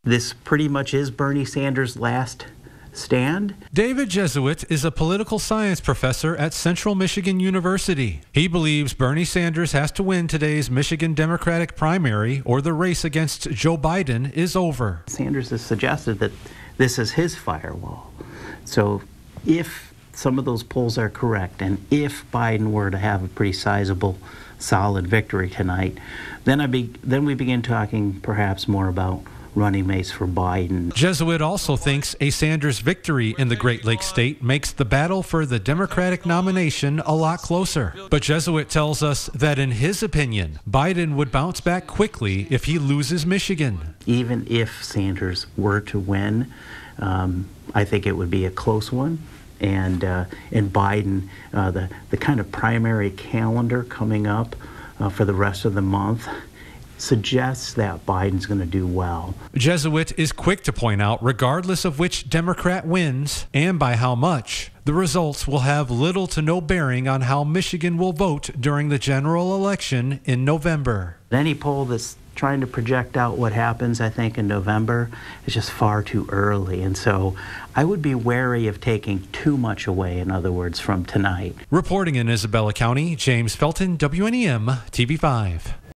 this pretty much is Bernie Sanders' last stand. David Jesuit is a political science professor at Central Michigan University. He believes Bernie Sanders has to win today's Michigan Democratic primary or the race against Joe Biden is over. Sanders has suggested that this is his firewall. So if some of those polls are correct, and if Biden were to have a pretty sizable, solid victory tonight, then we begin talking perhaps more about running mates for Biden. Jesuit also thinks a Sanders victory in the Great Lakes state makes the battle for the Democratic nomination a lot closer. But Jesuit tells us that in his opinion, Biden would bounce back quickly if he loses Michigan. Even if Sanders were to win, I think it would be a close one. And Biden, the kind of primary calendar coming up for the rest of the month suggests that Biden's going to do well. Jesuit is quick to point out, regardless of which Democrat wins and by how much, the results will have little to no bearing on how Michigan will vote during the general election in November. Any poll that's trying to project out what happens, I think, in November is just far too early. And so I would be wary of taking too much away, in other words, from tonight. Reporting in Isabella County, James Felton, WNEM TV5.